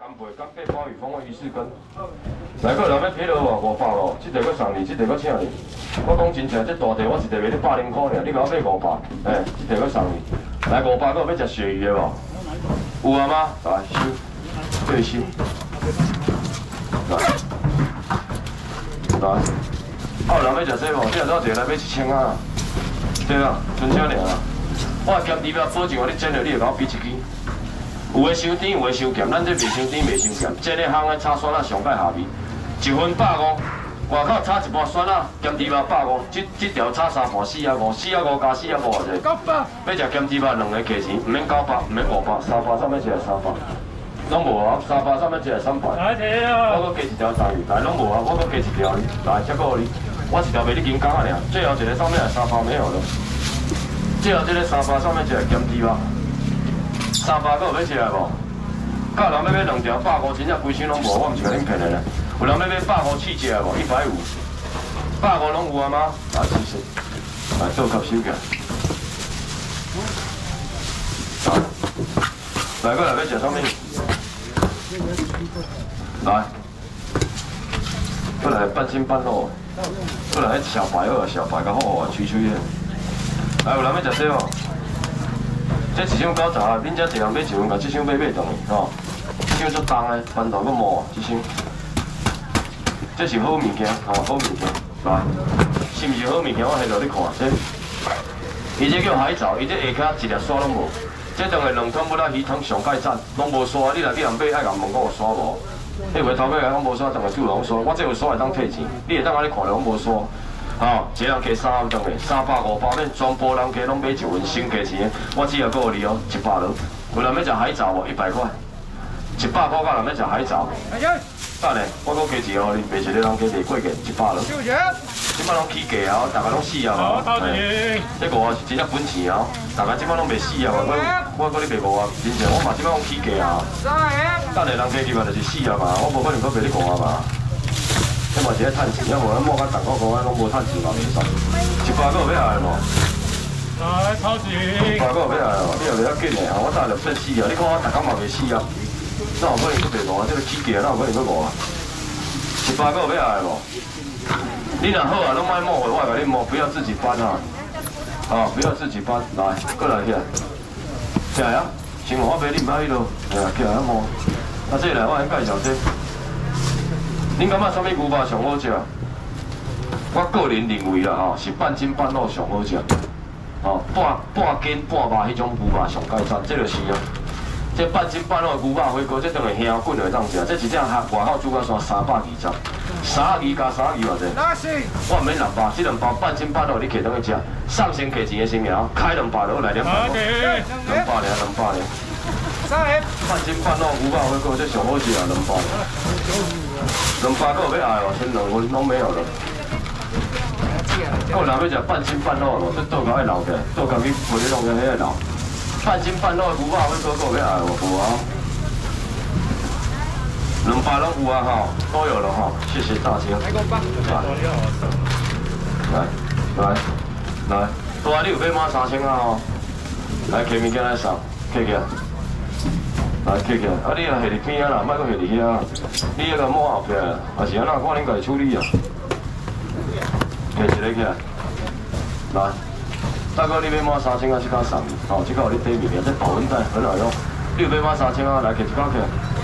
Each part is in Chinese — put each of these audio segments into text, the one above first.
卖干8包鱼风的鱼翅羹，来个人要批落无500哦，这个搁送你，这个搁请你。我讲真正，这大地我一个卖你100块尔，你甲我买500，这个搁送你。来500个要食鳕鱼的无？有啊吗？来收，对收。来，来，有人要食这无？你若多一个来买1000啊？对啊，剩啥尔啊？我咸猪肉保证，你煎了你就甲我比一支。 有诶伤甜，有诶伤咸，咱这袂伤甜，袂伤咸。这个烘诶炒酸仔上盖下味，1份150，外口炒一盘酸仔，咸猪肉150，这条炒3盘45，45加45偌济。900。要食咸猪肉2个价钱，唔免900，唔免500，300啥物食300，拢无啊，300啥物食300。来摕啊！我搁加一条章鱼，来拢无啊，我搁加一条，来才够你。我一条卖你斤刚啊尔，最后一个上面300没有了，最后这个300上面一个咸猪肉。 300个有要食的无？甲人要买2条150，真正规箱拢无，我毋是甲恁骗的啦。有人要买150试食的无？150，150拢有啊吗？来试试，来做吸收起来。来过来要食啥物？来，过来半斤半肉，过来小白蚵，小白较好啊，脆脆的。来，有人要食这无？ 这一箱90啊，恁遮一人买1份，甲这箱买转去吼。这箱足重的，翻头搁毛这箱。这是好物件，吼，好物件。来，是毋是好物件？我下落你看这。伊这叫海藻，伊这下骹一粒沙拢无。这当个2汤不拉鱼汤上盖赞，拢无沙。你若去人买，爱甲问我有沙无？迄回头尾来讲无沙，当个主人沙。我这有沙会当退钱，你会当安尼看拢无沙。 吼，一人加300顿的，300、500，免全部人加拢买1份，省价钱。我只要够你哦，100落。有人要食海藻无？100块，100块甲人要食海藻。等下，我搁加一个你，袂一个人加袂过价100落。即摆拢起价啊，大家拢死啊嘛。这5是真正本钱啊，大家即摆拢袂死啊嘛。我搁你卖5啊，真正我嘛即摆拢起价啊。等下人加入来就是死啊嘛，我无可能搁卖你5啊嘛。 迄嘛是咧趁钱，要无咱摸甲10块拢无趁钱嘛袂使。100个有要来无？来超钱。100个有要来无？你又袂晓紧的吼，我等下就变死啊！你看我逐工嘛袂死啊，哪有可能去卖5啊？这个起价哪有可能去5啊？100个有要来无？你若好啊，拢莫摸我，我甲你摸，不要自己搬啊！啊，不要自己搬，来，过来起来，起来啊！先我卖你唔爱迄落，起来啊摸。啊，这来我先介绍这。 恁感觉啥物牛肉上好食？我个人认为啦吼，是半斤半肉上好食。吼，半斤半肉迄种牛肉上介赞，这就是啊。这半斤半肉的牛肉火锅，这当然香滚会当食。这一只外口煮到算320，32加32偌济？我唔免600，这2包半斤半肉你摕倒去食，上先摕钱的先苗，开200落来200块，200尔。半斤半肉牛肉火锅，这上好食啊，200。 200个有要来哦，剩2份拢没有了。有人要食半斤半肉咯，这倒甲爱留起来，倒甲去卖咧弄个迄个留。半斤半肉的牛肉火锅有要来无？有啊。200拢有啊吼，都有了吼，谢谢大家。来，大你有买满3000啊吼，来摕物件来送，摕起来。 来摕起来，啊你啊下伫边啊啦，莫搁下伫遐啊。你迄个摸后壁啊，也是安怎看恁家己处理啊。摕一个起来，来，大哥你买满3000啊，即个送你，吼，即个有你底面，这保温袋很好用。你有买满3000啊，来摕一包起来。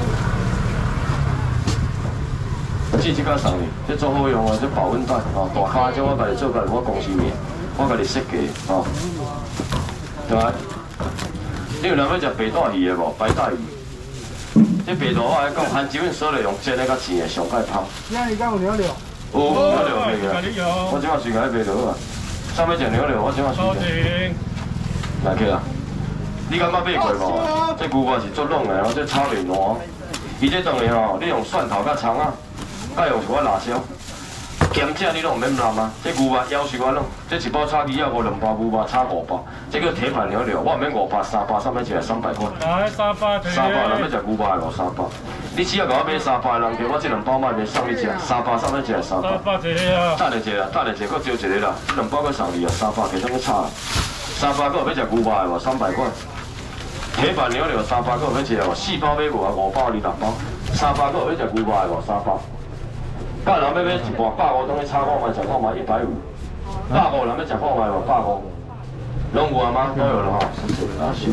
这个送你，这足好用啊，这保温袋，吼，大卡这我家己做家己我公司面，我家己设计，吼，来。 你有人要食白带鱼的无？白带鱼，这白带我来讲，含基本所有用煎的较甜的上盖泡。今日敢有牛柳？有牛柳可以啊。我今晚随家白条啊。啥物食牛柳？我今晚随家。来起啦！你感觉买过无？这牛肉是足软的哦，这炒袂烂。伊这当然吼，你用蒜头甲葱啊，甲用一寡辣椒。 咸食你拢唔免淋啊！这牛肉要求我拢，这一包炒鱼啊，2包牛肉炒500，这叫铁板牛柳，我唔免500、300，上面一个300块。来300，300人要食牛肉的无300，你只要甲我买300人，我这2包卖袂送你食，300上面一个300。300一个啊！等下一个，搁招一个啦，这2包搁送你啊，300其中去炒。300个要食牛肉的无300块。铁板牛柳300个要食无？4包买无啊？5包你6包。 300个要食牛排无？300。甲人要买一盘150，当去炒看卖，食看卖150。150人要食看卖无？150。拢有啊吗？都有了哈。啊是。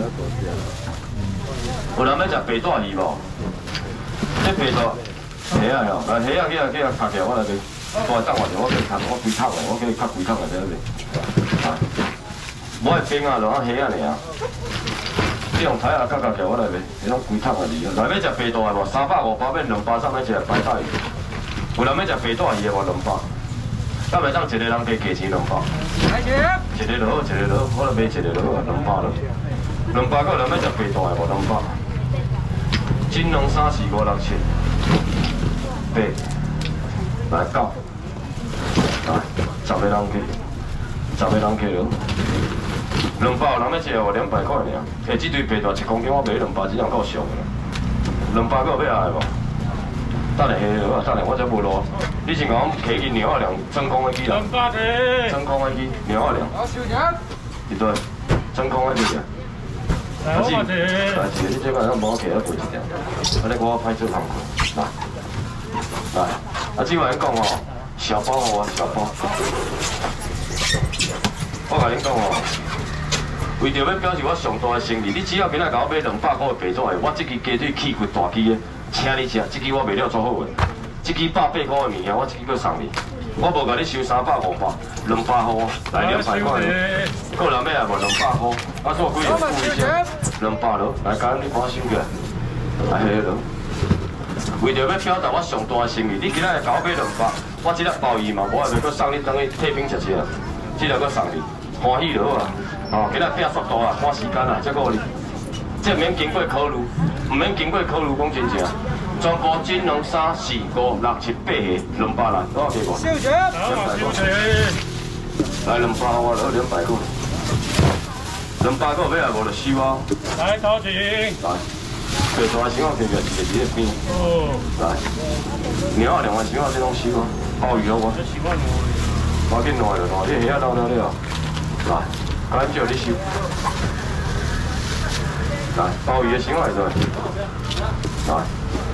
有人要食白带鱼无？这白带虾啊哟，来虾啊去啊卡起来，我来卖。我等我者，我叫伊卡，我规桶的，我叫伊卡规桶的在那边。啊，我的冰啊，就虾啊尔。这用台啊卡起来，我来卖，迄种规桶的鱼。来要食白带的无？300、500变200，上要食白带鱼。有人要食白带鱼的无？200。敢袂当一个人加价钱200？来钱。一个就好，一个就好，我来卖一个就好，200了。200个人要食白带的无？200。金龙3、4、5、6、7、8，来9，来10个人去，10个人去了。200人要食哦，200块尔。诶，这堆白带1公斤我卖200，这样够俗的啦。200个要爱无？等下下好啊，等下我才无落。你先甲我摕去鸟仔粮真空的机啦。真空的机，鸟仔粮。一对，真空的机啊。来，是，你这个咱无摕来赔一条，安尼我歹做工课。来，这话恁讲哦，小包互我小包。我甲恁讲哦，为着要表示我上大的诚意，你只要今仔甲我买200块的白纸的，我这支鸡腿气骨大鸡的，请你吃，这支我卖了足好个。这支180块的物件，我这支搁送你。我无甲你收300、500，200块，来200块。个人要来无200块，啊做几个付一下，200咯，来甲你帮收起来，来下咯。为着要表达我上大的诚意，你今仔甲我买200，我这粒鲍鱼嘛，无爱要搁送你等去退冰食吃，这粒搁送你，欢喜就好啊。哦，今仔拼速度啊，赶时间啊，才顾你。这免经过考虑，唔免经过考虑，讲真正。全部金龙3、4、5、6、7、8个200来，多少钱无？200块。来200我了200块。200个要来无就收啊。来掏钱。来，白大箱仔摕起来一个边。哦。来，猫仔2个箱仔这拢收啊，鲍鱼好我。赶紧弄就弄，你虾捞了了。来，赶紧叫你收。来，鲍鱼的箱仔在。来。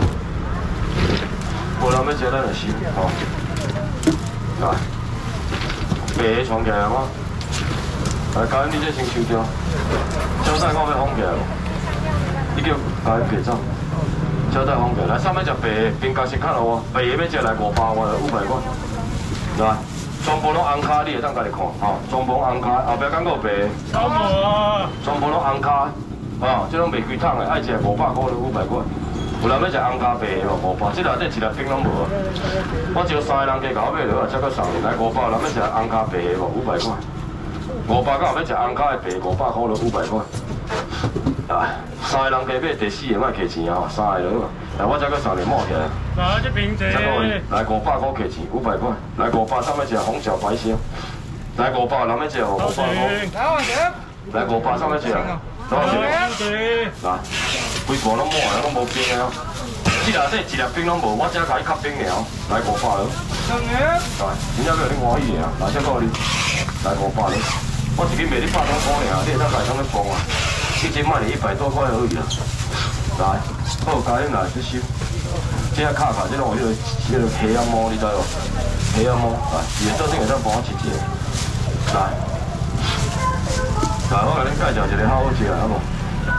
无人要食，咱就收，吼。来，白个藏起来吗？来，家你这先收掉。胶带我要放起来无？你叫家白走。胶带放起来。来，上面食白个，边角先看到我。白个要食来500，我来500块。来，全部拢红卡，你会当家己看，吼。全部红卡，后壁敢有白个？超无啊！全部拢红卡，吼，这拢卖规桶的，爱食500块就500块。有人要食红咖白的无500，这内底一粒冰拢无啊！我招3个人加甲我买落啊，才搁送你来500。人要食红咖白的无500块，500个要食红咖的白500块就500块。来，3个人加买，第4个莫客钱啊，3个落啊。来，我才搁送你摸起来。来，这冰茶。来500块客钱500块，来500上要食红小白虾。来500人要食无500块。来500上要食。多少钱？来。规盘拢满啊，拢无冰啊！这内底一粒冰拢无，我只甲伊较冰尔，来500咯。来，真正要你欢喜尔，来这个你，来500咯。我一斤卖你100多块尔，你会当家己通去放啊？一斤卖你100多块而已啦。来，好，家恁来去收。这下卡卡，这种迄个虾仔毛，你知无？虾仔毛，来，伊做阵会当帮我一个。来，来，我甲恁介绍一个好好食的，好无？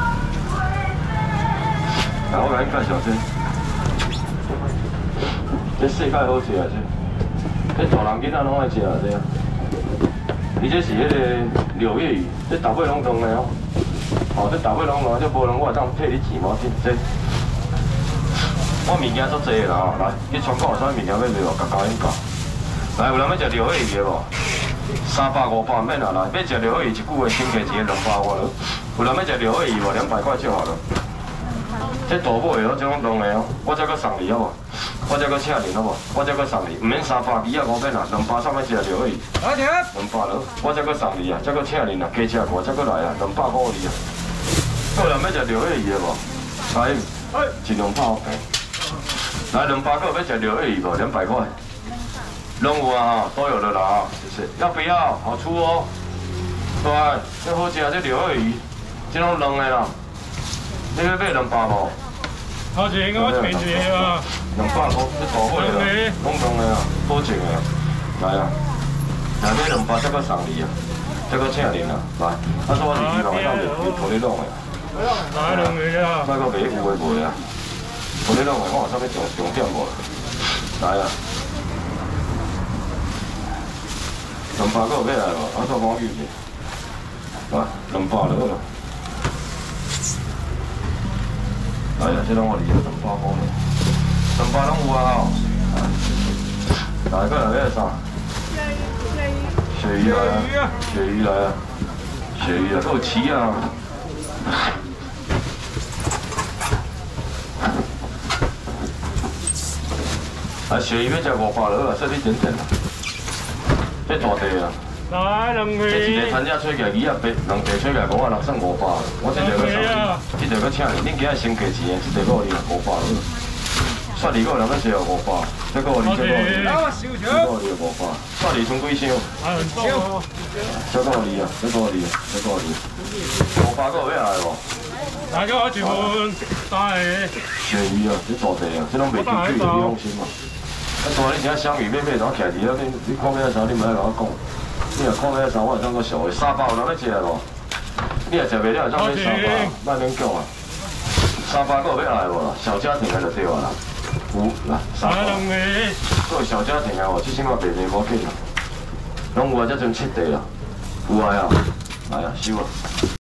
来，我甲你介绍这，这世界好食啊！这大人囡仔拢爱食啊！这，伊这是迄个柳叶鱼，这大尾拢冻的哦。哦，这大尾拢冻，这无人我会当退你钱无？这，我物件足济啦吼！来，你窗口有啥物件要卖无？甲教恁教。来，有人要食柳叶鱼的无？300、500免啊！来，要食柳叶鱼一句话先价钱200块了。有人要食柳叶鱼无？200块就好了。这大尾的哦，这种冻的哦，我再搁送你好无？我再搁请你好无？我再搁送你，唔免300、200、5免啦，200上面食就可以。好钱。200了，我再搁送你啊，再搁请你啦，加吃我再搁来啊，200块你啊。有人要食柳叶鱼的无？来，尽量泡平。来200个要食柳叶鱼无？200块。拢有啊哈，都有的啦哈，谢谢。要不要？好出哦。对，这好食这柳叶鱼，这种冷的啦。你要买200无？ 好钱，我存钱啊。 200块，你大货啦，公共的啊，保证的啊，来啊，内底200再搁送你啊，再搁请恁啊，来，啊，所以我是希望当面互你弄的。 来两个啊！ 卖个卖有诶卖啊，互你弄的，我有啥物重点无？来啊，200个有要来无？啊，再讲语者，来200就好了。来啊，这拢我200块，200拢有啊吼。来，搁来要啥？鳕鱼来啊！鳕鱼来啊！鳕鱼啊，搁有翅啊！啊，鳕鱼要食500就好啊，说你点点啦。这大地啊！ 来两个。 这一个餐车吹起来200八，2地吹起来5啊6算500，我这个搁送你，这个搁请你，恁今仔先加钱，这个搁你500好。蒜2个人要食500，这个你这个你，这个你500，蒜2剩几箱？这个你啊，这个你，这个你，500个有要来无？ 大家一份大个。 鳕鱼啊，这大地啊，这拢袂进水，你放心嘛。啊，大你今仔香鱼买然后徛伫遐，你看要啥，你莫来甲我讲。你若看要啥，我会当搁小的，300有人要食无？你若食袂了，当买300，莫免讲啊。300个有要来无啦？小家庭的就对啊啦。有啦，300。个小家庭啊，哦，这些我袂袂无紧啦。拢有啊，才剩7地啦。有啊呀，来啊，收啊。